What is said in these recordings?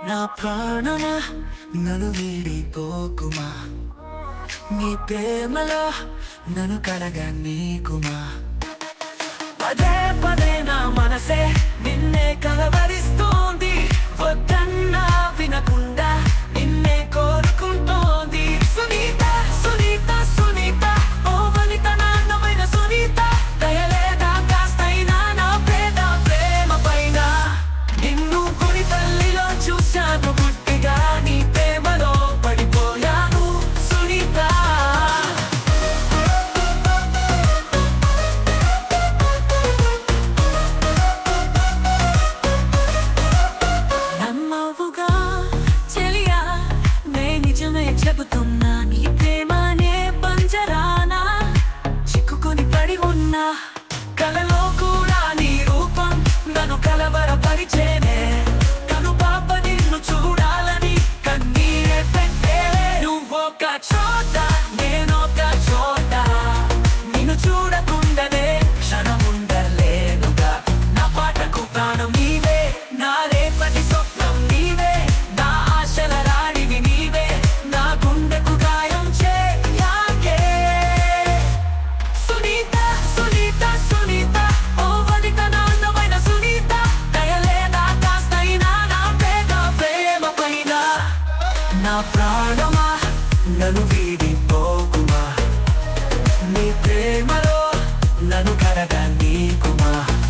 నా ప్రాణమా నన్ను వీడిపోకుమా, నీ ప్రేమలో నన్ను కడగనీకుమా. పదే పదే నా మనసే నిన్నే కలవరిస్తోంది, వద్దన్నా వినకుండా నిన్నే కోరుకుంటోంది. సునీత సునీత సునీత, ఓ వనిత నాన్నమైన సునీత, దయలేదా కాస్తైనా నా పేద ప్రేమ పైన. నిన్ను గుడి తల్లిలో చూశాను గుడ్డిగా, నీ ప్రేమలో పడిపోయాను సునీత. నమ్మవుగా చెలియా, నే నిజమే చెబుతున్నా, నీ ప్రేమనే పంజరానా చిక్కుకొని పడి ఉన్నా. కలలో కూడా నీ రూపం నన్ను కలవరపరిచేనే, కను పాప నిన్ను చూడాలని కన్నీరే పెట్టే. నువ్వొక చోట నేనొక చోట, నిన్ను చూడకుండానే క్షణముండలేనుగా. నా పాటకు ప్రాణం నీవే, నా రేపటి స్వప్నం నీవే, నా ఆశల రాణివి నీవే, నా గుండెకు గాయం చేయాకే. సునీత సునీత సునీత, ఓ వనిత నాన్నమైన సునీత, దయలేదా కాస్తైనా నా పేద ప్రేమ పైన. నా ప్రాణమా నన్ను వీడిపోకుమా, నీ ప్రేమలో నన్ను కడగనీకుమా.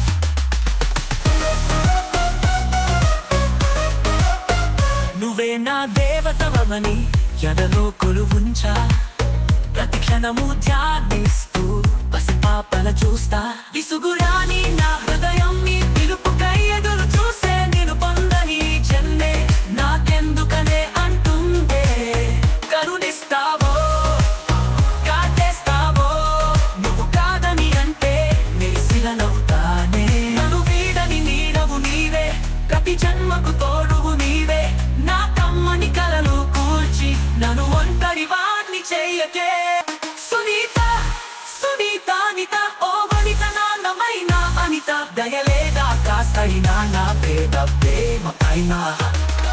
నువ్వే నా దేవతవని ఎదలో కొలువుంచా, ప్రతి క్షణము ధ్యానిస్తూ పసిపాపల చూస్తా. విసుగురాని నా హృదయం నీ పిలుపుకై ఎదురు చూసే, నేను పొందని చెల్లే నాకెందుకనే అంటుందే. కరుణిస్తావో కాటేస్తావో, నువ్వు కాదని అంటే నిలిసిలనవుతానే. నన్ను వీడని నీడవు నీవే, ప్రతి జన్మకు తోడువు నీవే, నా కమ్మని కలలు కూల్చి నన్ను ఒంటరి వాణ్ణి చెయ్యకే. సునీత సునీత అనిత, ఓ వనిత నాన్నమైన అనిత, దయలేదా కాస్తైనా నా పేద ప్రేమ పైన.